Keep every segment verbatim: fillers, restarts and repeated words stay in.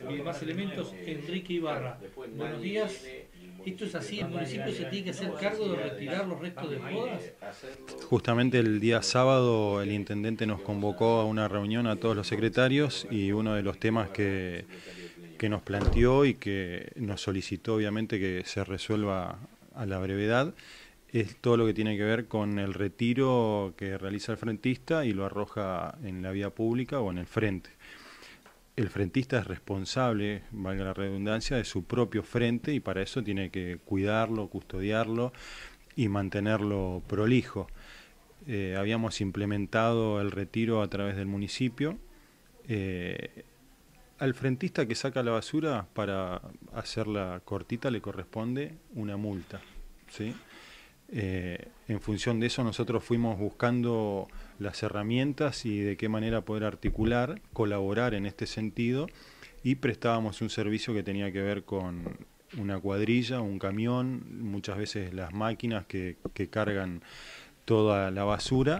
y demás elementos. Enrique Ibarra, buenos días. ¿Esto es así? ¿El municipio se tiene que hacer cargo de retirar los restos de podas? Justamente el día sábado el intendente nos convocó a una reunión a todos los secretarios y uno de los temas que, que nos planteó y que nos solicitó obviamente que se resuelva a la brevedad es todo lo que tiene que ver con el retiro que realiza el frentista y lo arroja en la vía pública o en el frente. El frentista es responsable, valga la redundancia, de su propio frente y para eso tiene que cuidarlo, custodiarlo y mantenerlo prolijo. Eh, habíamos implementado el retiro a través del municipio. Eh, al frentista que saca la basura, para hacerla cortita, le corresponde una multa, ¿sí? Eh, en función de eso nosotros fuimos buscando las herramientas y de qué manera poder articular, colaborar en este sentido, y prestábamos un servicio que tenía que ver con una cuadrilla, un camión, muchas veces las máquinas que, que cargan toda la basura,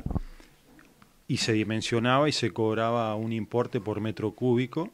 y se dimensionaba y se cobraba un importe por metro cúbico.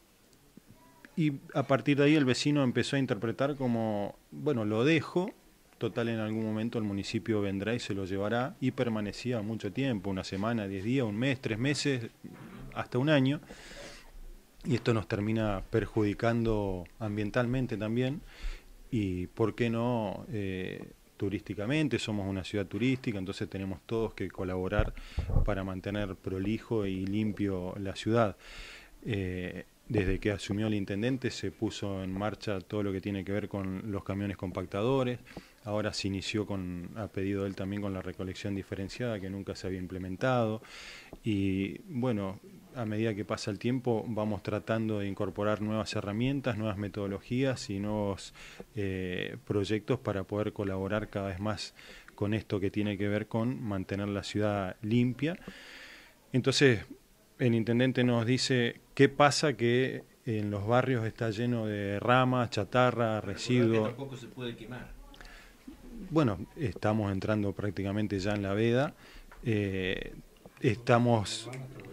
Y a partir de ahí el vecino empezó a interpretar como, bueno, lo dejo, total en algún momento el municipio vendrá y se lo llevará, y permanecía mucho tiempo, una semana, diez días, un mes, tres meses, hasta un año, y esto nos termina perjudicando ambientalmente también, y por qué no eh, turísticamente, somos una ciudad turística, entonces tenemos todos que colaborar para mantener prolijo y limpio la ciudad. Eh, Desde que asumió el intendente se puso en marcha todo lo que tiene que ver con los camiones compactadores. Ahora se inició, con, a pedido de él también, con la recolección diferenciada, que nunca se había implementado. Y bueno, a medida que pasa el tiempo vamos tratando de incorporar nuevas herramientas, nuevas metodologías y nuevos eh, proyectos para poder colaborar cada vez más con esto que tiene que ver con mantener la ciudad limpia. Entonces, el intendente nos dice qué pasa que en los barrios está lleno de ramas, chatarra, residuos. Tampoco se puede quemar. Bueno, estamos entrando prácticamente ya en la veda. Eh, estamos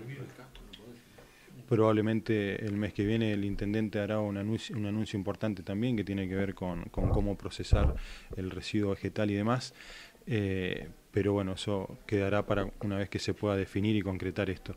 probablemente el mes que viene el intendente hará un anuncio, un anuncio importante también que tiene que ver con, con cómo procesar el residuo vegetal y demás. Eh, pero bueno, eso quedará para una vez que se pueda definir y concretar esto.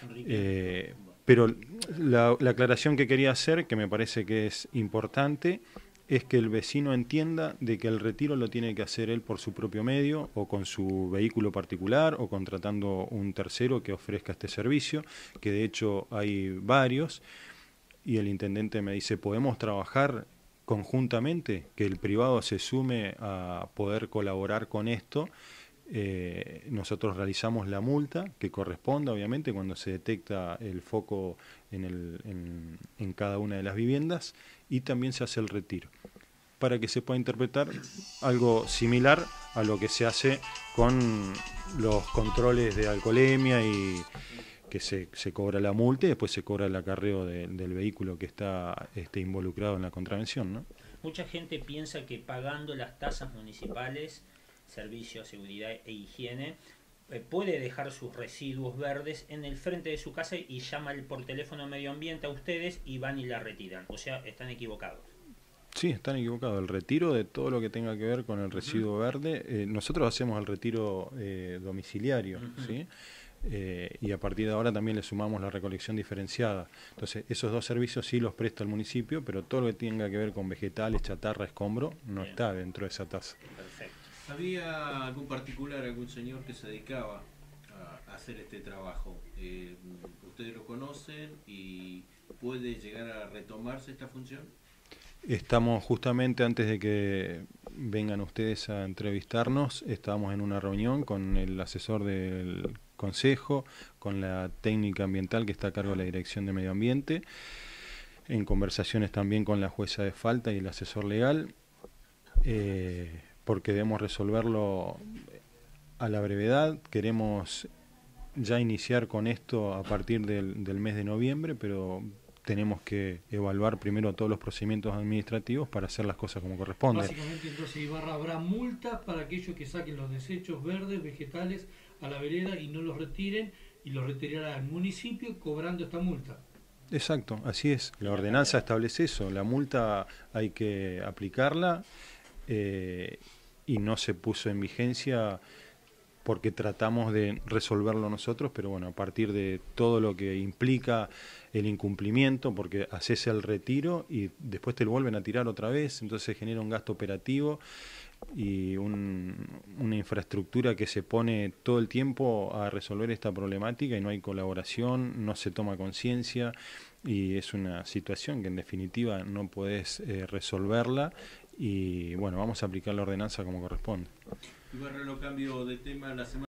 Eh, pero la, la aclaración que quería hacer, que me parece que es importante, es que el vecino entienda de que el retiro lo tiene que hacer él por su propio medio, o con su vehículo particular, o contratando un tercero que ofrezca este servicio, que de hecho hay varios, y el intendente me dice, ¿podemos trabajar conjuntamente? Que el privado se sume a poder colaborar con esto. Eh, nosotros realizamos la multa que corresponda, obviamente, cuando se detecta el foco en, el, en, en cada una de las viviendas, y también se hace el retiro, para que se pueda interpretar algo similar a lo que se hace con los controles de alcoholemia, y que se, se cobra la multa y después se cobra el acarreo de, del vehículo que está este, involucrado en la contravención, ¿no? Mucha gente piensa que pagando las tasas municipales, servicios, seguridad e higiene, eh, puede dejar sus residuos verdes en el frente de su casa y llama por teléfono a medio ambiente a ustedes y van y la retiran. O sea, están equivocados. Sí, están equivocados. El retiro de todo lo que tenga que ver con el residuo uh-huh. verde, eh, nosotros hacemos el retiro eh, domiciliario, uh-huh. ¿sí? Eh, y a partir de ahora también le sumamos la recolección diferenciada. Entonces, esos dos servicios sí los presta el municipio, pero todo lo que tenga que ver con vegetales, chatarra, escombro, no Bien. está dentro de esa tasa. Perfecto. ¿Había algún particular, algún señor que se dedicaba a hacer este trabajo? Eh, ¿Ustedes lo conocen y puede llegar a retomarse esta función? Estamos justamente, antes de que vengan ustedes a entrevistarnos, estábamos en una reunión con el asesor del consejo, con la técnica ambiental que está a cargo de la Dirección de Medio Ambiente, en conversaciones también con la jueza de falta y el asesor legal, eh, porque debemos resolverlo a la brevedad. Queremos ya iniciar con esto a partir del, del mes de noviembre, pero tenemos que evaluar primero todos los procedimientos administrativos para hacer las cosas como corresponde. Básicamente, entonces, Ibarra, habrá multas para aquellos que saquen los desechos verdes, vegetales, a la vereda y no los retiren, y los retirará el municipio cobrando esta multa. Exacto, así es. La ordenanza establece eso. La multa hay que aplicarla eh, y no se puso en vigencia porque tratamos de resolverlo nosotros, pero bueno, a partir de todo lo que implica el incumplimiento, porque haces el retiro y después te lo vuelven a tirar otra vez, entonces genera un gasto operativo y un, una infraestructura que se pone todo el tiempo a resolver esta problemática y no hay colaboración, no se toma conciencia y es una situación que en definitiva no podés eh, resolverla y bueno, vamos a aplicar la ordenanza como corresponde. Y bueno, cambio de tema la semana